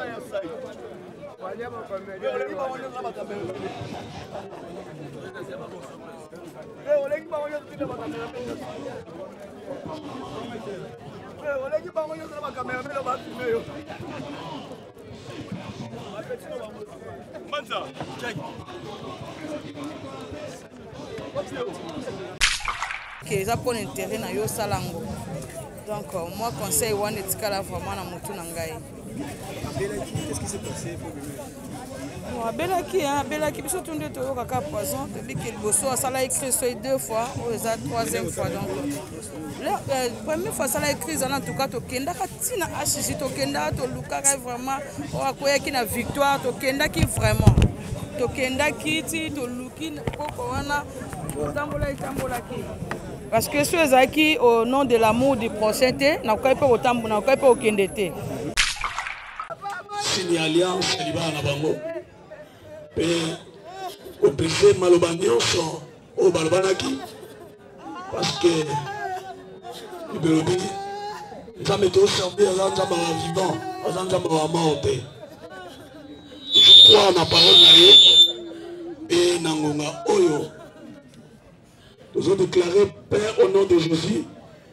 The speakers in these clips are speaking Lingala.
Ils ont un intérêt dans yo salango. Donc moi conseil one etikala vraiment na mutu na ngai. Qu'est-ce qui s'est passé pour Abelaki biso tunde to kaka poison te bi que boso asala écrit sur 2 fois ou la troisième fois donc la première fois ça a écrit en tout cas to kenda katina HJ to kenda to lukaka vraiment o akoya ki na victoire to kenda ki vraiment to kenda kiti to luki poko wana tambola ki parce que ceux qui au nom de l'amour du prochain na ko pas otambo na ko pas okendete signé alliance libana bango pe au briser maloba nyonso au balobanaki parce que Ibelobi nzambe to servir aza nzambe wa vivant aza nzambe wa mort te je crois na parole na ye et na ngonga oyo nous avons déclaré Père au nom de Jésus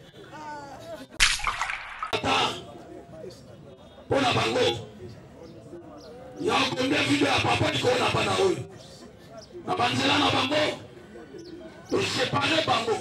pour la bango il y a un premier vidéo à papa qui a pas na oyo na banzela na bango pour séparer bango.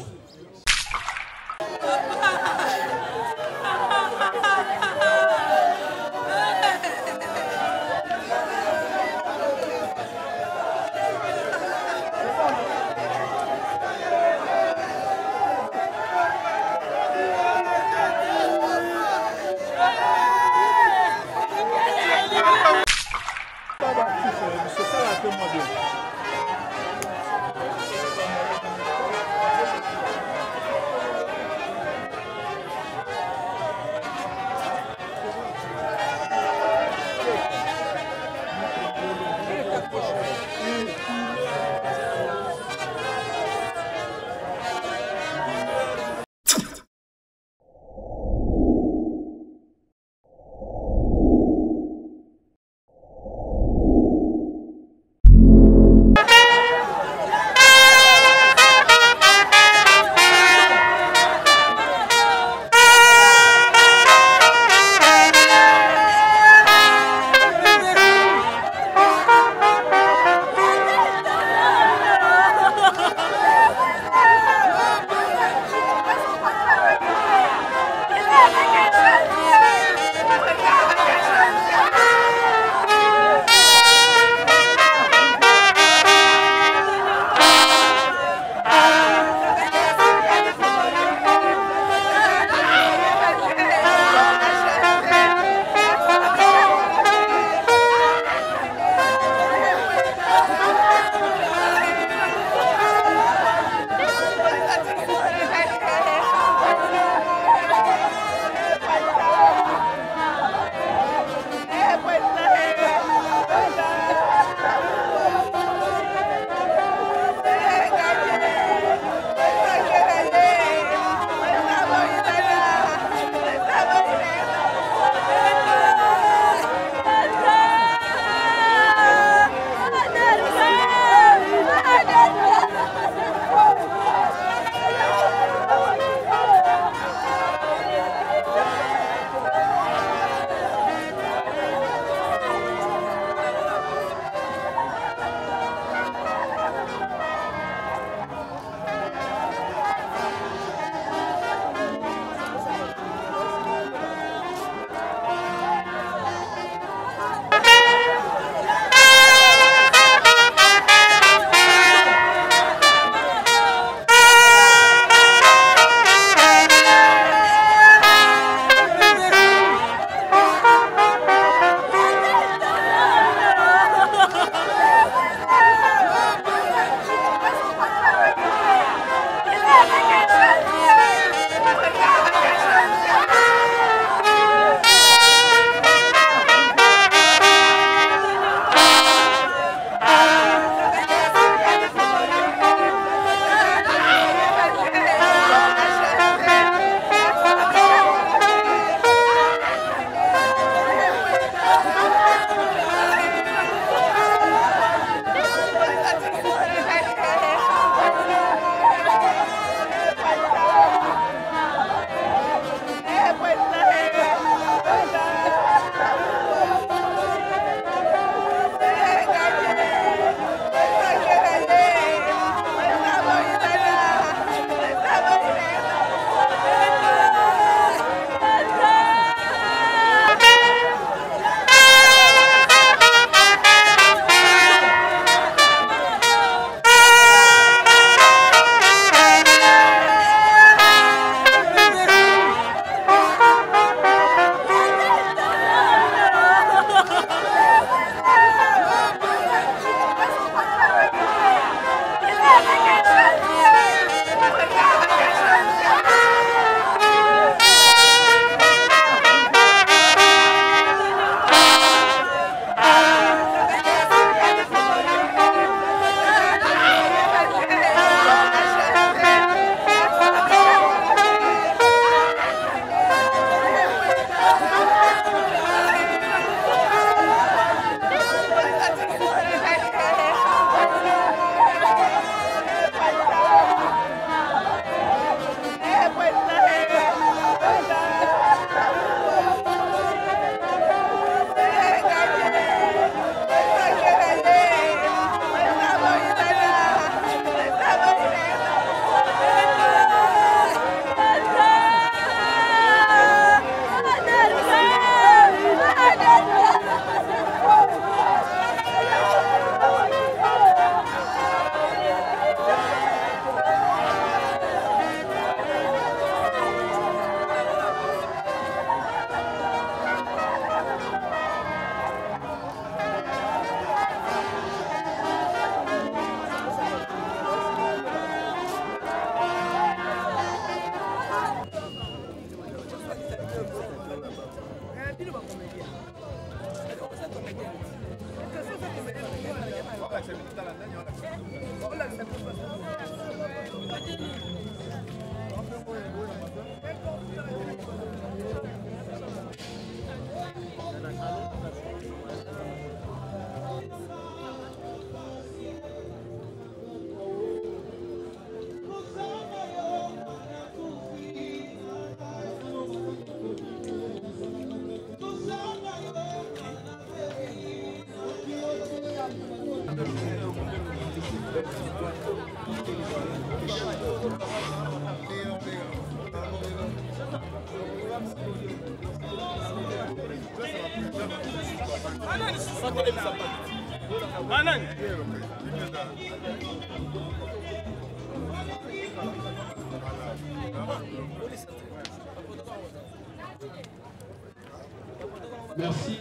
Merci.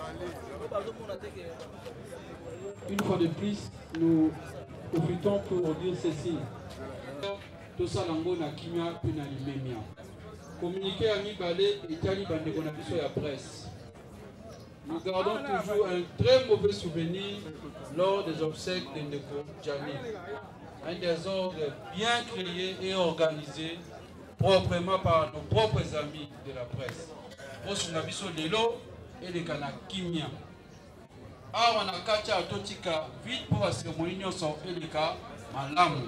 Une fois de plus, nous profitons pour dire ceci. Tout ça, na kimia puis na limemia. Communiquer à Nibale et Tali Bandegonabiso et la presse. Nous gardons toujours un très mauvais souvenir lors des obsèques de Ndeko Djani. Un désordre bien créé et organisé proprement par nos propres amis de la presse. Osunabiso Lelo et les Kanakimia. Alors on a kacha atotika vite pour la cérémonie nyonso et les cas malamu.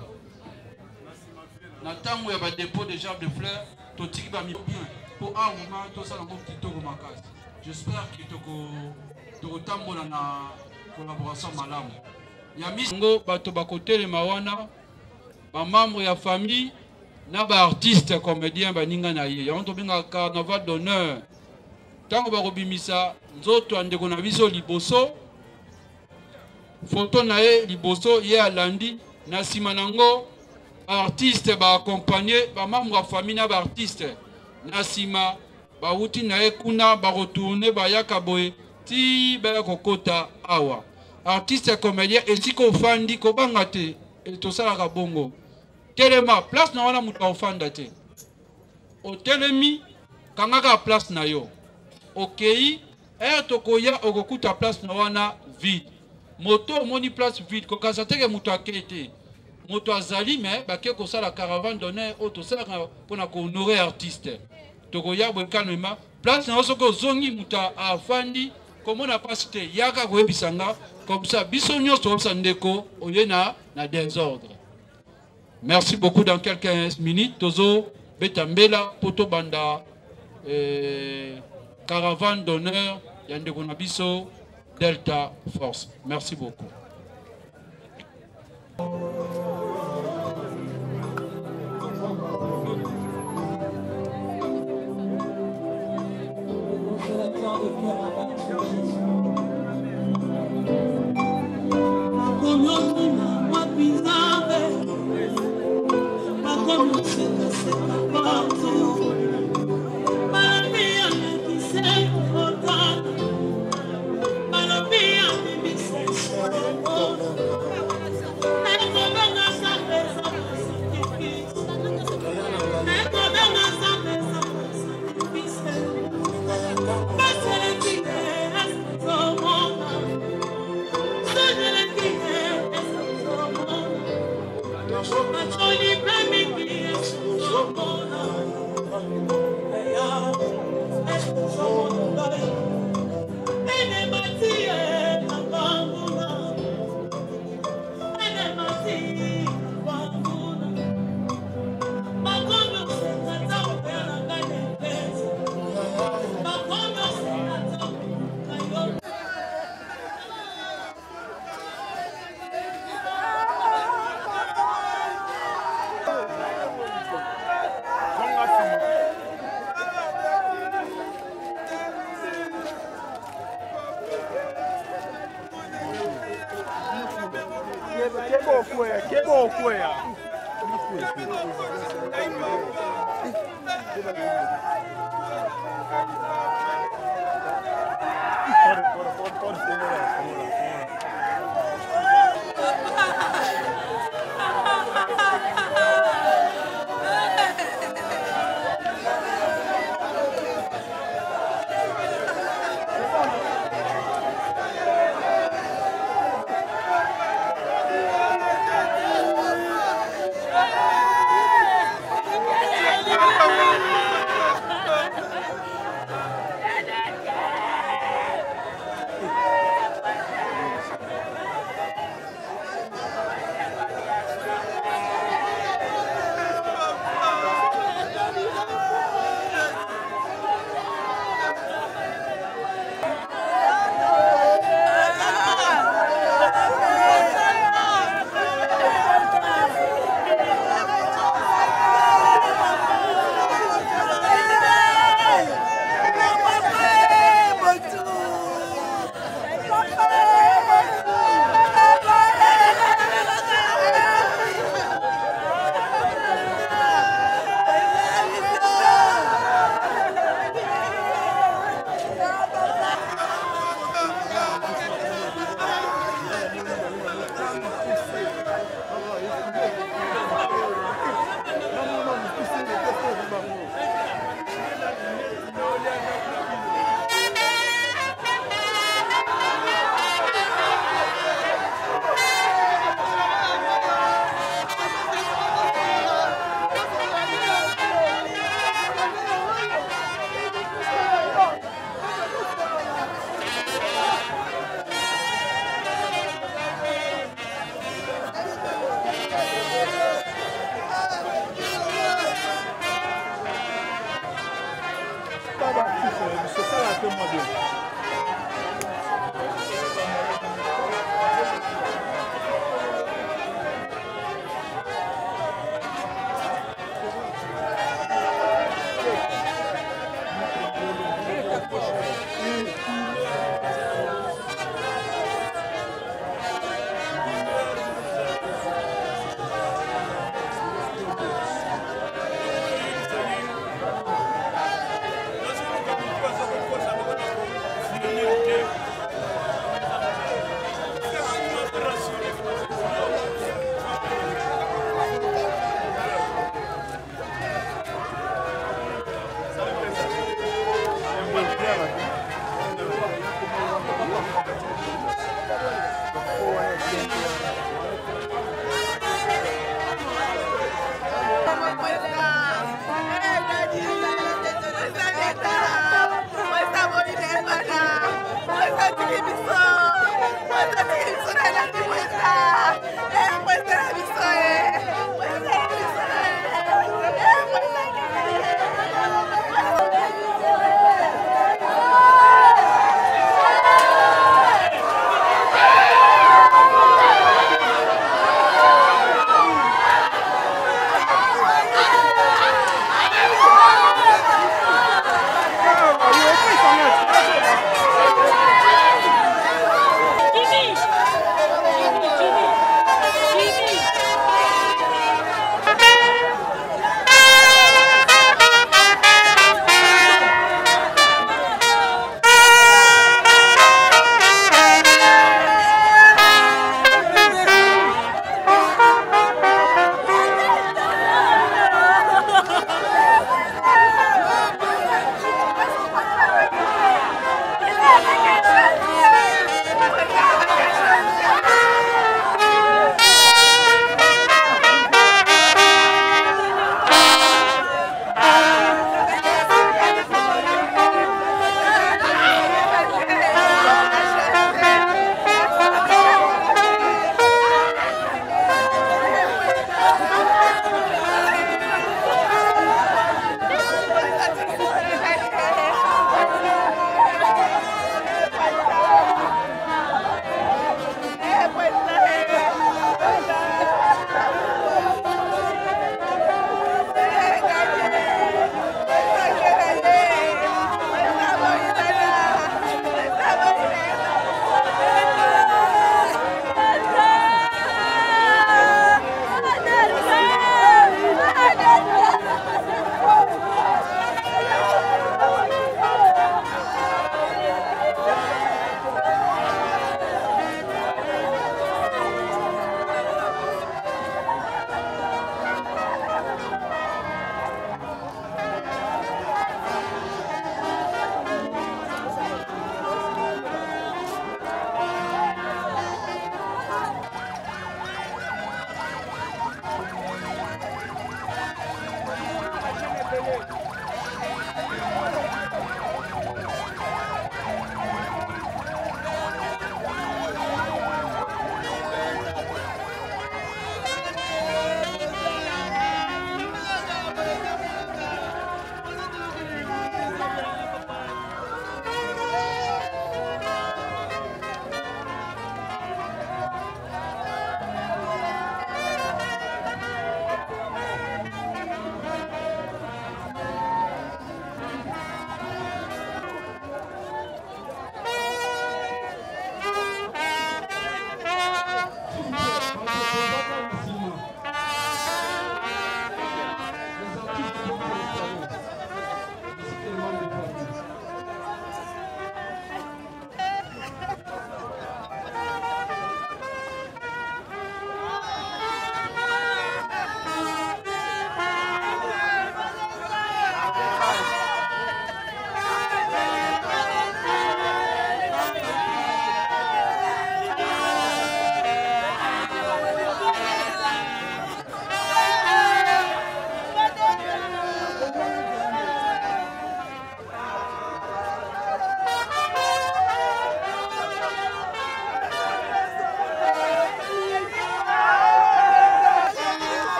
Na tango ya ba dépôt de gerbes de fleurs totiki ba mi bien pour un moment tout ça dans mon petit togo makasi. J'espère que toko tambola na collaboration malamu. Ya misingo bato bakote mawana ba membre ya famille na ba artiste comédien baninga na ye. Ya on to binga carnaval d'honneur. Tango ba robimisa nzoto andeko na biso liboso photo na ye liboso ye alandi na sima nango artiste ba accompagner ba membre ya famille na ba artiste na sima ba uti na ye kuna ba retourner ba yaka boye ti ba kokota awa artiste comédien esiko fandi ko banga te to sala ka bongo telema place na wana mutu ofanda te o telemi kangaka place na yo okei tokoya okokuta place na wana vide moto moni place vide ko kasateke mutu akete moto azali mais bake ko sala caravane d'honneur auto sala pona ko honorer artiste tokoya bo calmement place na osoko zongi mutu afandi komona passe te yaka ko ebisanga comme ça biso nyonso so ndeko oyena na désordre. Merci beaucoup. Dans quelques minutes tozo betambela poto banda caravane d'honneur yandeko na biso Delta Force. Merci beaucoup.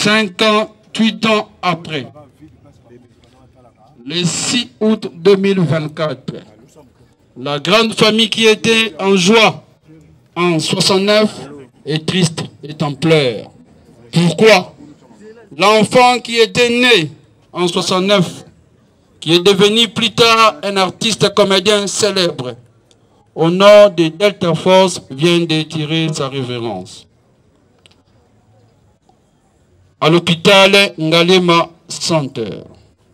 58 ans après, le 6 août 2024, la grande famille qui était en joie en 69 est triste, est en pleurs. Pourquoi? L'enfant qui était né en 69, qui est devenu plus tard un artiste comédien célèbre, au nom de Delta Force, vient de tirer sa révérence. À l'hôpital Ngalema Center.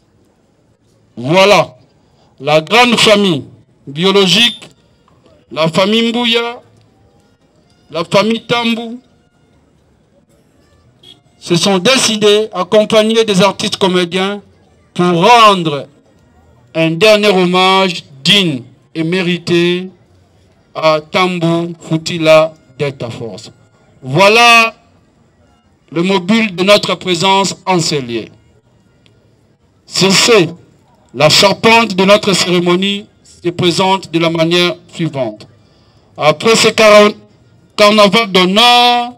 Voilà la grande famille biologique, la famille Mbouya, la famille Tambou, se sont décidés, accompagnés des artistes comédiens, pour rendre un dernier hommage digne et mérité à Tambou Foutila Delta Force. Voilà le mobile de notre présence en ces lieux. C'est la charpente de notre cérémonie se présente de la manière suivante. Après ce carnaval d'honneur,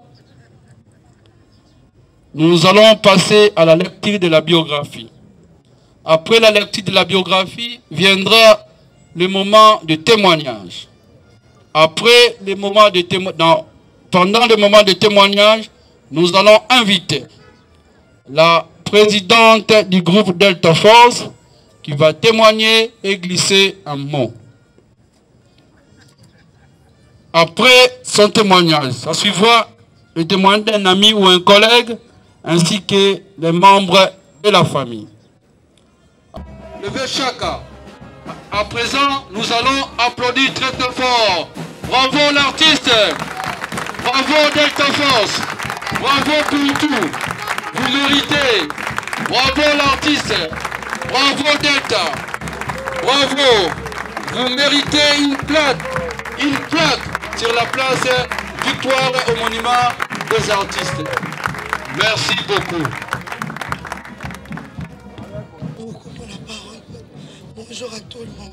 nous allons passer à la lecture de la biographie. Après la lecture de la biographie, viendra le moment de témoignage. Après le moment de pendant le moment de témoignage, nous allons inviter la présidente du groupe Delta Force qui va témoigner et glisser un mot. Après son témoignage, ça suivra le témoignage d'un ami ou un collègue ainsi que les membres de la famille. Levez chacun. À présent, nous allons applaudir très très fort. Bravo l'artiste. Bravo Delta Force. Bravo pour tout. Vous méritez. Bravo l'artiste. Bravo Delta. Bravo. Vous méritez une plaque sur la place Victoire au monument des artistes. Merci beaucoup. Beaucoup pour la parole. Bonjour à tout le monde.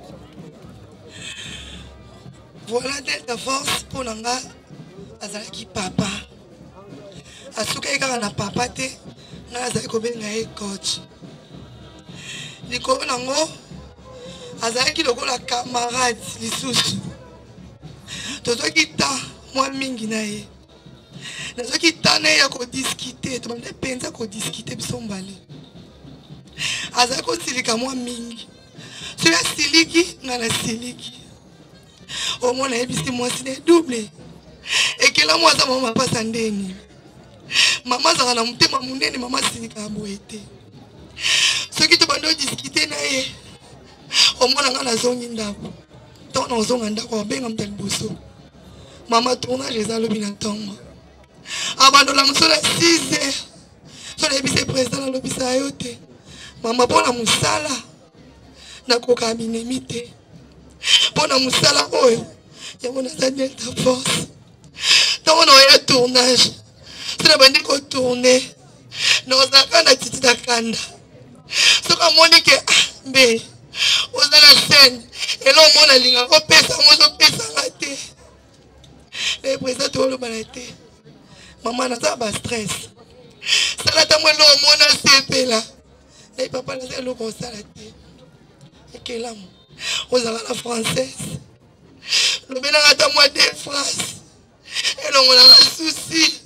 Voilà Delta Force pour Nanga Azalaki papa. Asuka eka na papa te na azali kobenga ye coach. Likolo nango azalaki lokola camarade lisusu. Tozoki ta mwa mingi na ye. Nazoki ta na ye ya kodiscuter, tobanda penza kodiscuter biso mbale. Azali kosilika mwa mingi. So ya siliki nga na siliki. Omona yebisi mwasi ne double. Ekela mwaza mama pasa ndeni. Mama zaka na mutema munene mama silika boye te. Soki tobanda discuter na ye. Omona nga na zongi ndako. Tona ozonga ndako abenga mutali boso. Mama tournage eza lobi na ntongo. Abandola musala 6 heures. So na yebisi président na lobi sa yo te. Mama pona musala na koka binemi te. Pona musala oyo yango naza Delta Force. Ntango na oya tournage so na bandi kotourne naozalaka na titi na kanda soki amoni ke mbe oza na scène elo omona alinga kopesa ngo ozopesanga te le président tooloba na te mama naza bastress sala ntango elo omona sepela naye papa naza eloko osala te ekelamu ozala na française lobelanga ata mwa de France elongo nanga susi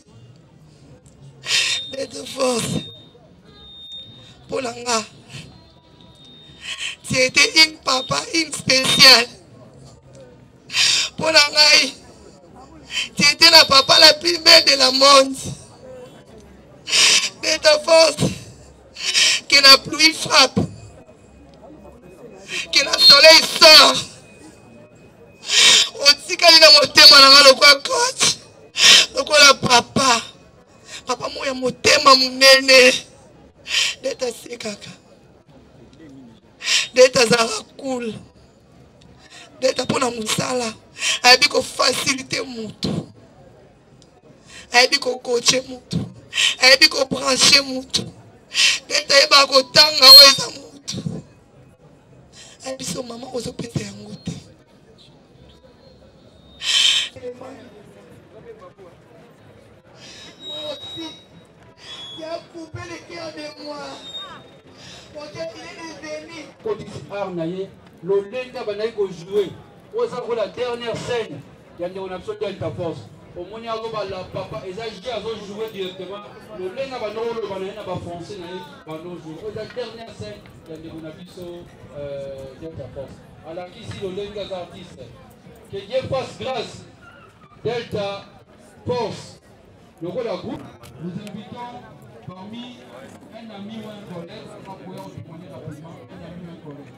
Delta Force pour Langa. Tu étais une papa, une spéciale. Pour Langa, tu étais la papa la plus belle de la monde. Delta Force, que la pluie frappe, que le soleil sort. Aussi quand il a monté le coach, le papa. Papa moya motema munene. Delta sekaka. Delta zara cool. Delta pona musala. Aibi ko faciliter mutu. Aibi ko coacher mutu. Aibi ko brancher mutu. Delta eba ko tanga weza mutu. Aibi so mama ozo pete yango te. kodisi art na ye lolenga banai ko jouer oza ko la dernière scène ya ndeko na biso Delta Force omoni azobala papa ezagi azojouer directement lolenga banolo banaye na bafrancais na ye banojouer oza dernière scène ya ndeko na biso Delta Force alakisi lolenga aza artiste que Dieu fasse grâce Delta Force lokola groupe nous invitons parmi un ami ou un collègue, on va pouvoir témoigner rapidement, un ami ou un collègue.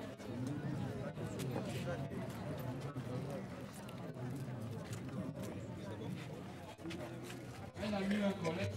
Un ami ou un collègue.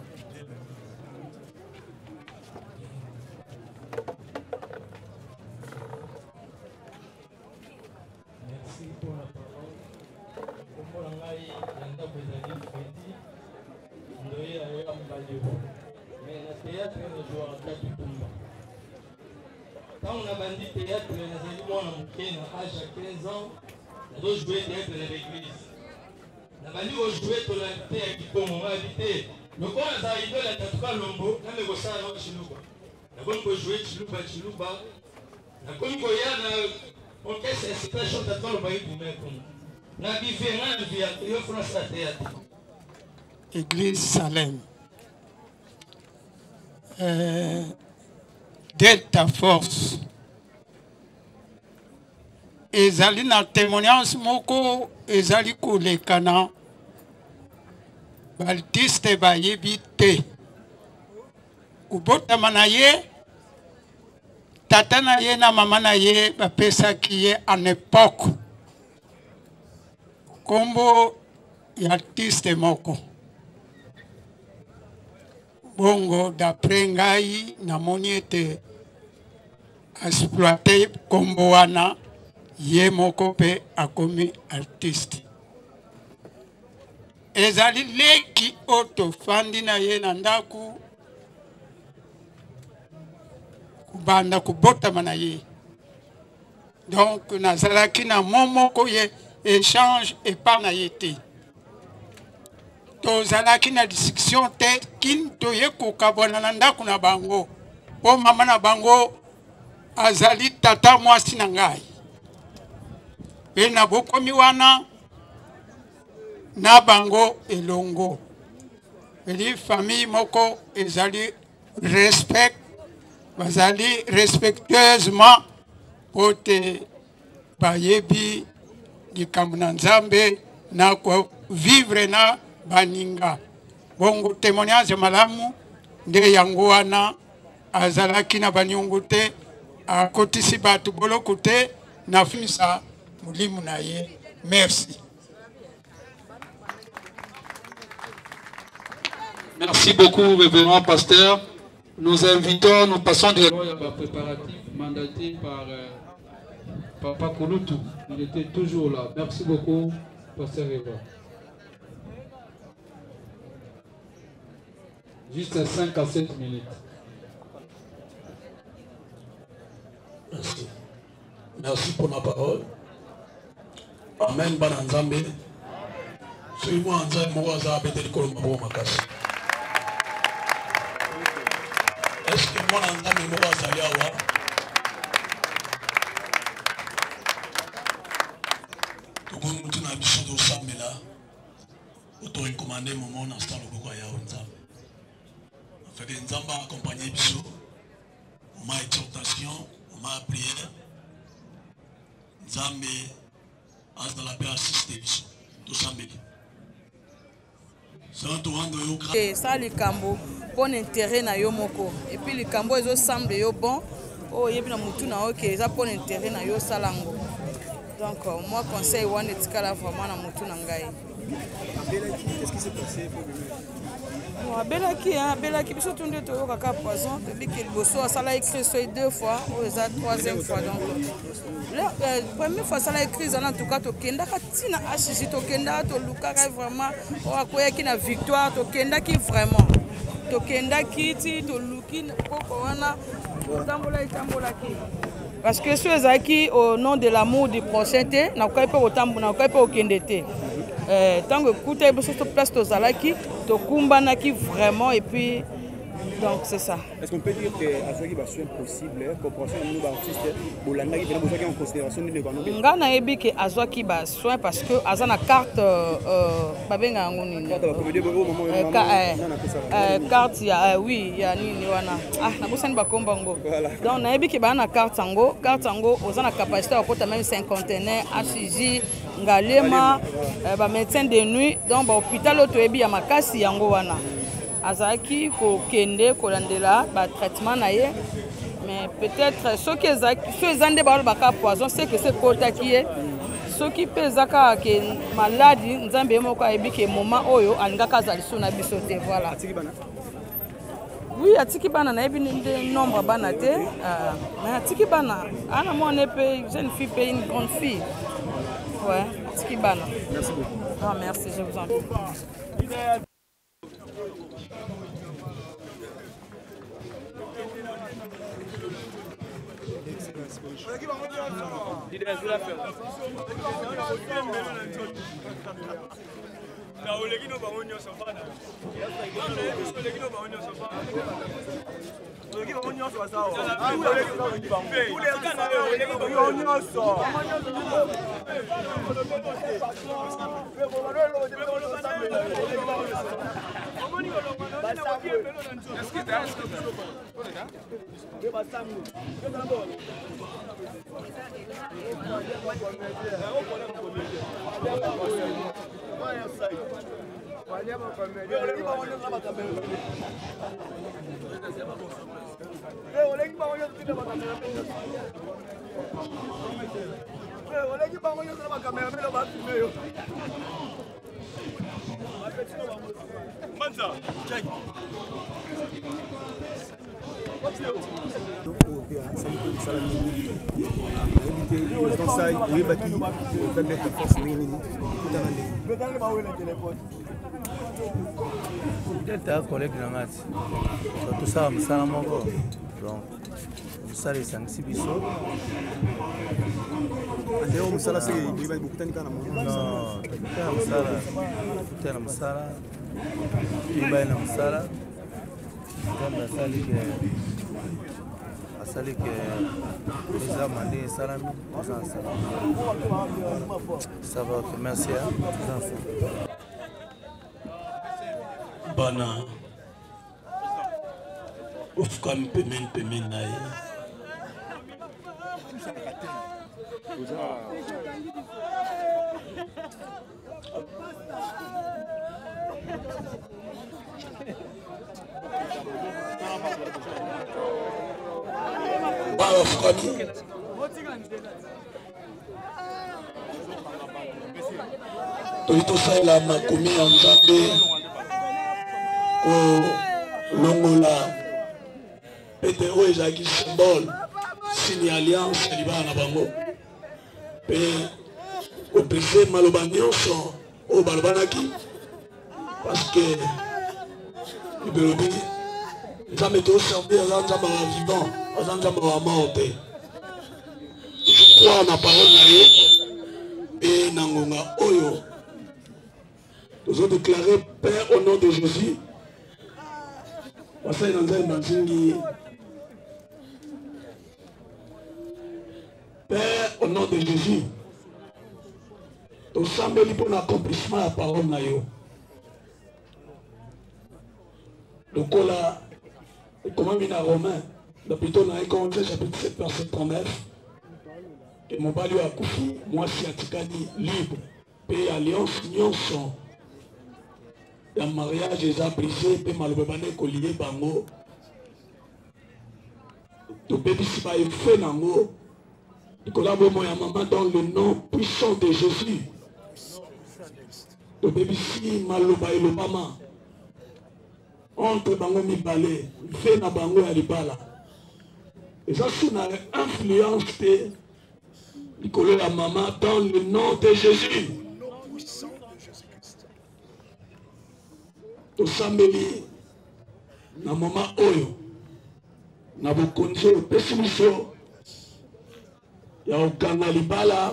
Merci pour la parole. Pour l'angai, yanda bezali feti, ndoye ayo ambalio. Mais le théâtre ne joue en tête du combat. Quand on a bandit théâtre, les animaux ont manqué à âge à 15 ans, on doit jouer théâtre dans l'église. On a joué tout le temps on va habiter. Le corps a arrivé à la Tatouka Lombo, on a négocié à Chilouba. On a joué Chilouba. On a joué on caisse la situation de Tatouka Lomba pour mettre. On a vécu un vie à France à théâtre. Église Salem. Delta Force ezali na témoignage moko ezali kolekana baartiste bayebi te kubotama na ye tata na ye na mama na ye bapesaki ye en époque kombo ya artiste moko bongo d'après ngai namoni ete exploité kombo wana ye moko pe akomi artiste ezali leki oto fandi na ye na ndaku kubanda kubotama na ye donc nazalaki na momoko ye échange epa na ye te tozalaki na discussion te kini toye kokabwana na ndako na bango po mama na bango azali tata mwasi na ngai pe na bokomi wana na bango elongo eli famille moko ezali respect bazali respectueusement po te bayebi likambo na Nzambe na ko vivre na baninga bongo témoignage malamu nde yango wana azalaki na banyungu te akotisi batu boloko te na fisa mulimu na ye. Merci. Merci beaucoup, révérend pasteur. Nous invitons, nous passons des préparatifs mandatés par Papa Kouloutou. Il était toujours là. Merci beaucoup, pasteur Révérend. Juste 5 à 7 minutes. Merci. Merci pour la parole. Amen. Bananzambe. Suis-moi en train de me faire des colombiens. Est-ce que moi, en train de me faire des colombiens? Tout le monde a besoin de ça, mais là, auto-recommandé mon nom dans ce temps où il y a un temps. En fait, nous avons accompagné Bissot. On m'a exhortation, on m'a prière. Nzambe dans la paix assistée tout ça et ça les cambo bon intérêt na yo moko et puis les cambo ils semble yo bon oh yebi na mutu na OK ça bon intérêt na yo salango donc moi conseil one etikala vraiment na mutu na ngai. Qu'est-ce qui s'est passé pour Belaki biso tunde to kaka poison te biki liboso asala écrit soit 2 fois ou eza 3e fois donc la première fois sala écrit en tout cas to kenda katina HJ to kenda to lukaka vraiment o akoyaki na victoire to kenda ki vraiment to kenda kiti to luki poko wana tambola ki parce que ceux qui au nom de l'amour du prochain te na ko pe otambo na ko pe okende te tant que écoutez biso to place to zalaki to kumbana qui vraiment et puis Donc c'est ça. Est-ce qu'on peut dire que Azwaki va être possible, coopération avec nos artistes, Bolanda qui est en considération de l'économie? Nga na yebi ke Azwaki ba soin parce que azana carte babenga ngoni. Carte ya oui ya nini wana. Ah na bosani ba komba ngo. Donc na yebi ke ba na carte ngo ozana capacité à kota même 50 HJ ngalema ba médecin de nuit donc ba hôpital to yebi ya makasi yango wana. Azaki ko kende ko landela ba traitement na ye mais peut-être ceux qui ezande ba baka poison c'est que c'est kota qui est ceux qui pesaka ke maladie nzambe moko ayebi ke moment oyo alingaka zaliso na biso te voilà. Oui, atiki bana na yebi nde nombre bana te mais atiki bana ana mo ne pe jeune fille pe une grande fille. Ouais, atiki bana. Merci beaucoup. Ah merci, je vous en prie. Delta collègue Nangati. Tout ça, je suis donc, ça les 5-6 bisous. Non, asali que les amandés salami ça va merci bana ufukami pemeni na ye tosalela makomi ya nzambe kolongola pete oyo ezalaki symbole signe alliance ya libala na bango mpe kopese maloba nyonso oyo balobanaki parce que libelobi nzambe toservir aza nzambe wa vivant aza nzambe wa mort te je crois na parole na ye mpe na ngonga oyo tozo déclarer Père au nom de Jésus basali na nzambe banzingi Père au nom de Jésus tosambeli mpo na accomplissement ya parole na yo lokola ekomami na Romain plutôt na Corinthiens chapitre 7 verset 39 ke mobali oyo akufi mwasi atikali libre mpe alliance nyonso ya mariage eza brisé mpe maloba bane kolie bango tobebisi baefe nango likola bomo ya mama dans le nom puissant de Jésus tobebisi maloba elobama entre bango mibale mfe na bango ya libala eza so na influence te likolo ya mama dans le nom de Jésus tosambeli na mama oyo na bokonzi oyo opesi biso ya kokanga libala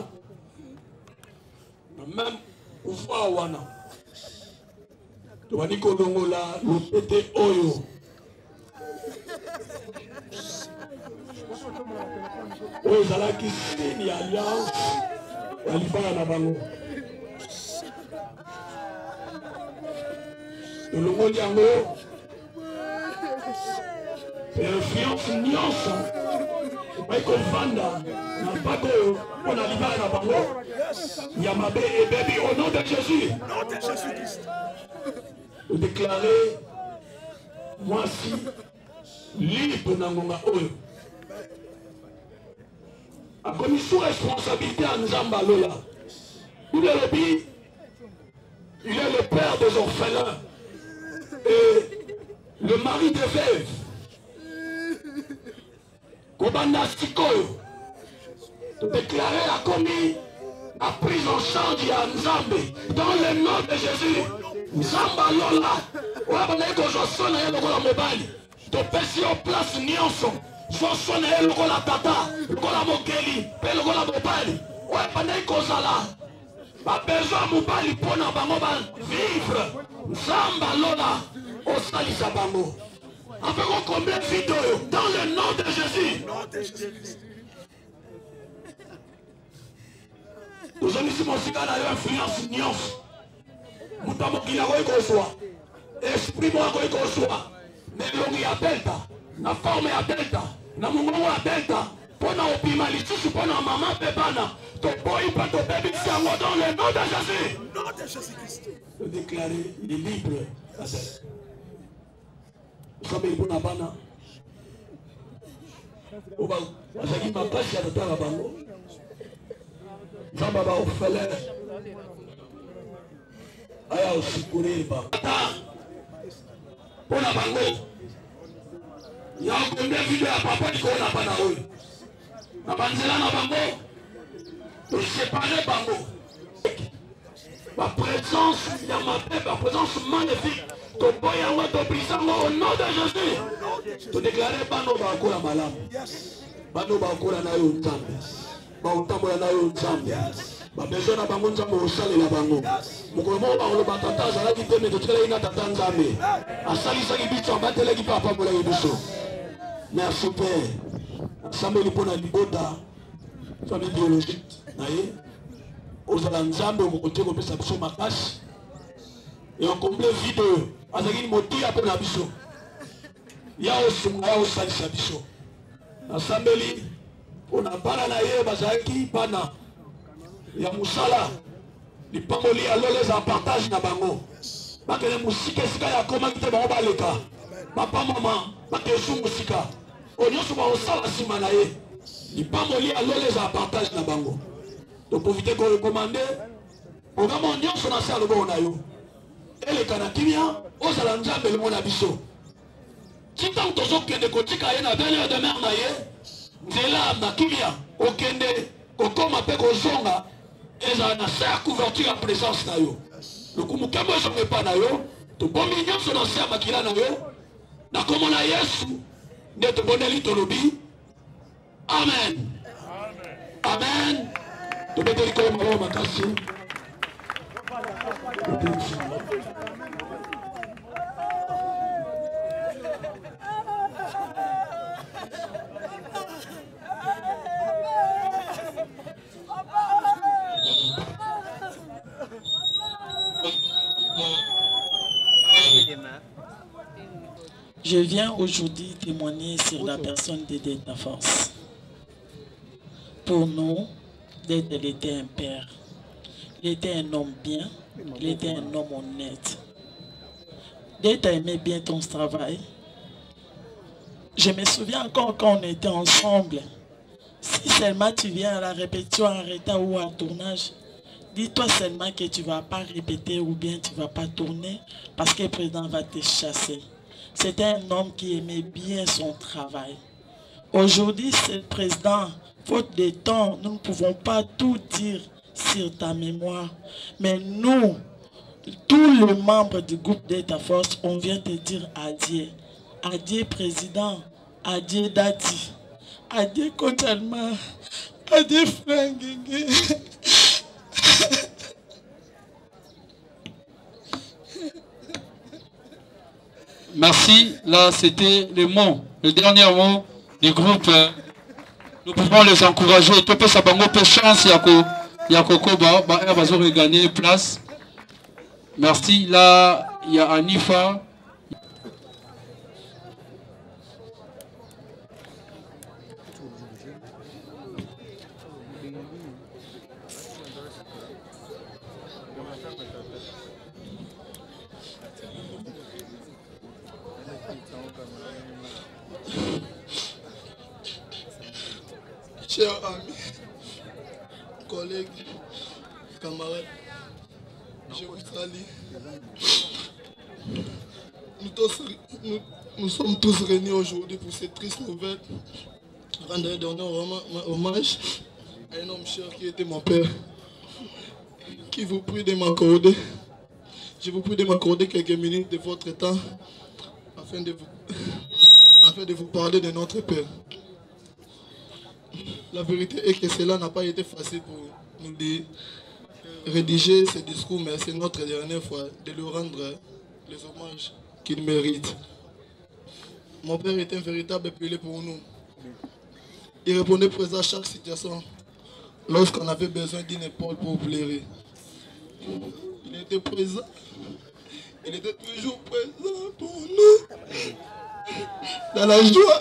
na même pouvoir wana tobandi kolongola lopete oyo oyo ezalaki signe ya alliance ya libala na bango tolongoli yango influence nyonso epai kovanda na mpako oyo mpo na libala na bango ya mabe ebebi au nom de Jésus odéclare mwasi libre na ngonga oyo akomi sous responsabilité ya Nzambe alola il est le père des orphelins et le mari des veuves kobanda sikoyo déclaré akomi la prise en charge ya Nzambe dans le nom de Jésus Nzambe alola oyo abandaki kozwa so na ye lokola mobali topesi yo place nyonso zwa so na ye lokola tata lokola mokeli mpe lokola mobali oyo abandaki kozala babesoin ya mobali mpo na bango bavivre Nzambe alola osalisa bango avec combien de vidéos dans le nom de Jésus tozongisi mosika na yo influence nyonso moto ya mokili akoki kozwa esprit moko akoki kozwa na elongi ya delta na forme ya delta na mongongo ya delta mpo na obima lisusu mpo na mama mpe bana toboyi mpe tobebisi yango dans le nom de Jésus todéclare il est libre osambeli mpo na bana oyo bazalaki makasi ya tata na bango Nzambe baorphelin aya osikoler bata mpo na bango ya okende video ya papa likolo na bana oyo na banzela na bango tosepare bango baprésence ya mabe baprésence magnifique toboyi yango tobrise yango au nom de Jésus todéclare bano bakola malamu bano bakola na yo Nzambe baotambola na yo Nzambe babesoin na bango Nzambe osalela bango mokolo moko bakoloba tata azalaki te me totikelaki na tata Nzambe asalisaki biso abatelaki mpe apambolaki biso merci père asambeli mpo na libota famille biologique na ye ozala Nzambe okokote kopesa biso makasi eokomble vide oyo azalaki motuya mpo na biso ya osunga ya osalisa biso asambeli mpona bana na ye bazalaki bana ya mosala lipamboli ya lolo eza partage na bango bakende mosika esika ya komaki te bango baleka papa mama bakesu mosika oyo nyonso baosala nsima na ye lipamboli ya lolo eza partage na bango toprofite korekomande programo nyonso na se ya loboko na yo eleka na kimia ozala Nzambe elongo na biso tintango tozokende kotika ye na belle de mer na ye nzela na kimia okende kokoma mpe kozonga ezala na se ya couverture ya présence na yo lokumu kembo ezonga epa na yo tobombi nyonso na se ya makila na yo na kombo na Yesu nde tobondeli tolobi amen amen tobeteli koyo maboko makasi Je viens aujourd'hui témoigner sur la personne de Delta Force. Pour nous, Delta était un père. Il était un homme bien, il était un homme honnête. Delta aimait bien ton travail. Je me souviens encore quand on était ensemble. Si seulement tu viens à la répétition en retard ou en tournage, dis-toi seulement que tu ne vas pas répéter ou bien tu ne vas pas tourner parce que le président va te chasser. C'était un homme qui aimait bien son travail. Aujourd'hui, c'est le président. Faute de temps, nous ne pouvons pas tout dire sur ta mémoire. Mais nous, tous les membres du groupe Delta Force, on vient te dire adieu. Adieu, président. Adieu, Dati. Adieu, Kotalma. Adieu, Frank. Merci. Là, c'était le mot, le dernier mot du groupe. Nous pouvons les encourager. Tout peut s'abango peu chance. Yako Koba, bazo regagner place. Merci. Là, il y a Anifa. Chers amis, collègues, camarades, je vous salue. Nous sommes tous réunis aujourd'hui pour cette triste nouvelle. Rendre un dernier hommage à un homme cher qui était mon père, qui vous prie de m'accorder. Je vous prie de m'accorder quelques minutes de votre temps afin de vous parler de notre père. La vérité est que cela n'a pas été facile pour nous de rédiger ce discours, mais c'est notre dernière fois de lui rendre les hommages qu'il mérite. Mon père était un véritable pilier pour nous. Il répondait présent à chaque situation lorsqu'on avait besoin d'une épaule pour pleurer. Il était présent. Il était toujours présent pour nous. Dans la joie,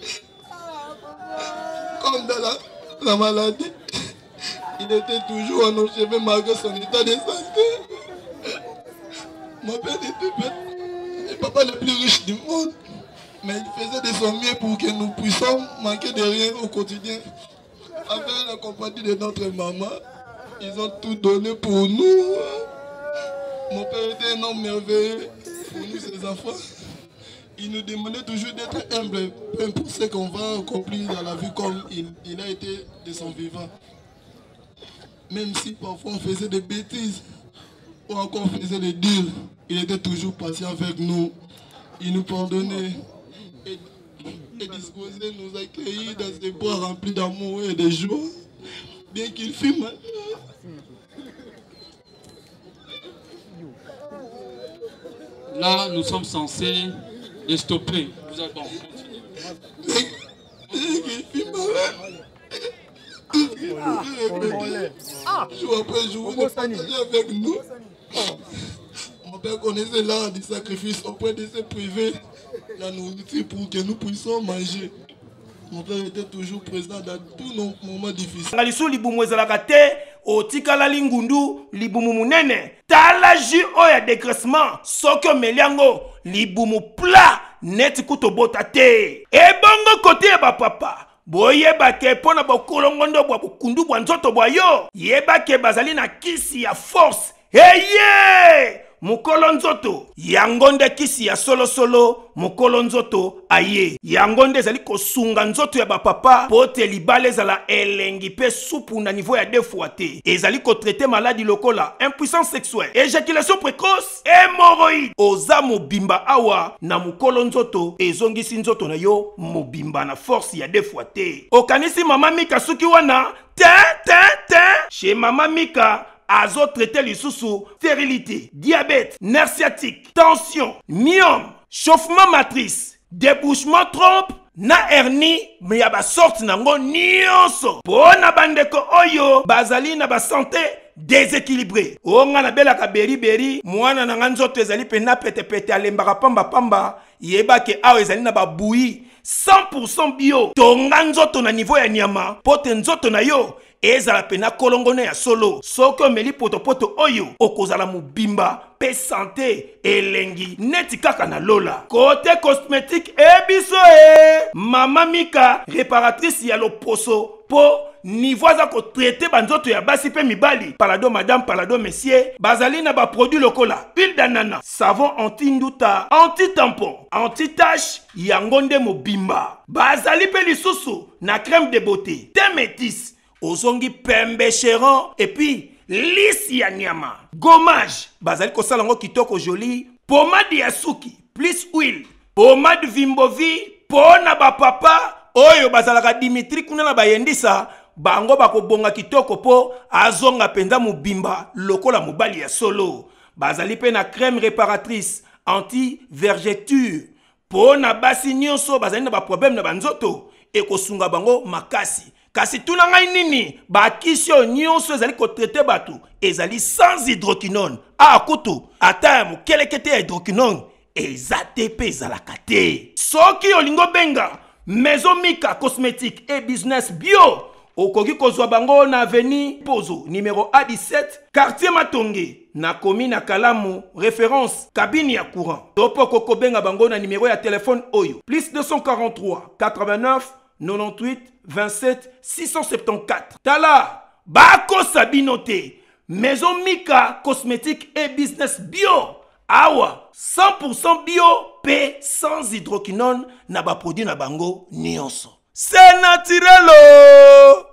comme dans la maladie. Il était toujours à nos cheveux malgré son état de santé. Mon père était le papa le plus riche du monde. Mais il faisait de son mieux pour que nous puissions manquer de rien au quotidien. Avec la compagnie de notre maman, ils ont tout donné pour nous. Mon père était un homme merveilleux pour nous, ses enfants. Il nous demandait toujours d'être humble, peu importe ce qu'on va accomplir dans la vie comme il a été de son vivant. Même si parfois on faisait des bêtises ou encore on faisait des deals, il était toujours patient avec nous. Il nous pardonnait et disposait nous accueillir dans ses bras remplis d'amour et de joie, bien qu'il fût malade. Là, nous sommes censés les stopper. Vous avez bon, continuez. Bien qu'il fût malade. Jour après jour, il partageait avec nous. Mon père connaissait l'art du sacrifice auprès de ses privés, la nourriture pour que nous puissions manger. Mon père était toujours présent dans tous nos moments difficiles. Ngalisu libumu ezalaka te otikala lingundu libumu munene tala ji oya dégraissement soki omeliango libumu plat neti kutobota te ebongo kote ya bapapa boyebake mpona bokolongondo bwa bukundu bwa nzoto bwa yo yebake bazali na kisi ya force eye mukolo nzoto yango nde kisi ya solo mukolo nzoto aye yango nde ezali kosunga nzoto ya bapapa po te libala ezala elengi pe supu na niveau ya 2 fois te ezali kotraite maladi lokola impuissance sexuelle, éjaculation précoce, hémorroïde oza mobimba awa na mukolo nzoto ezongisi nzoto na yo mobimba na force ya 2 fois te okanisi mama Mika suki wana chez mama Mika azo traité lisusu stérilité, diabète, nerf sciatique, tension, myome, chauffement matrice, débouchement trompe, na hernie, mais ya ba sorte nango nyonso. Pona bandeko oyo bazali na ba santé déséquilibré. Onga na bela ka beri mwana na nzoto ezali pena pete alembaka pamba yebake awo ezali na ba bouilli 100% bio. Tonga nzoto na niveau ya nyama, pote nzoto na yo ezala pena kolongone ya solo soki omeli potopoto oyo okozala mobimba pe santé elengi neti kaka na lola côté cosmétique ebiso mama Mika réparatrice ya loposo po niveau za ko traiter banzoto ya basi pe mibali palado madame palado monsieur bazali na ba produit lokola huile d'ananas, savon anti-nduta, anti-tampon, anti-tache yango nde mobimba bazali pe lisusu na crème de beauté te métis ozongi pembe chéron et puis lisse ya nyama gommage bazali kosala ngo kitoko joli pomade ya suki plus huile pomade Vimbovi pona ba papa oyo bazalaka Dimitri kuna na bayendisa bango bakobonga kitoko po azonga penza mobimba lokola mobali ya solo bazali pe na crème réparatrice anti-vergeture. Po na basi nyonso bazali na ba problème na banzoto e kosunga bango makasi. Kasi tuna ngai nini ba kisio nyonso ezali ko traiter batu ezali sans hydroquinone. A kutu ata mo kelekete hydroquinone ezate pe ezalaka te. Soki olingo benga Maison Mika cosmétique et business bio okoki kozwa bango na avenue Pozo numéro A17 quartier Matonge na commune na Kalamu référence cabine ya courant. Topo koko benga bango na numéro ya téléphone oyo plus 243 89 98 27 674. Tala bako sabinote Maison Mika cosmétique et business bio. Awa 100% bio P sans hydroquinone na ba produit na bango nyonso. C'est naturel.